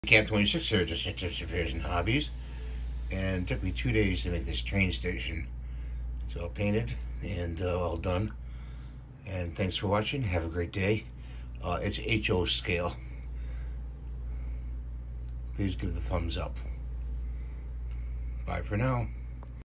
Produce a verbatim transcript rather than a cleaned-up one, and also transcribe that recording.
Camp twenty-six here, just Tips, Repairs, and Hobbies. And it took me two days to make this train station. It's all painted and uh, all done. And thanks for watching. Have a great day. Uh, it's H O scale. Please give the thumbs up. Bye for now.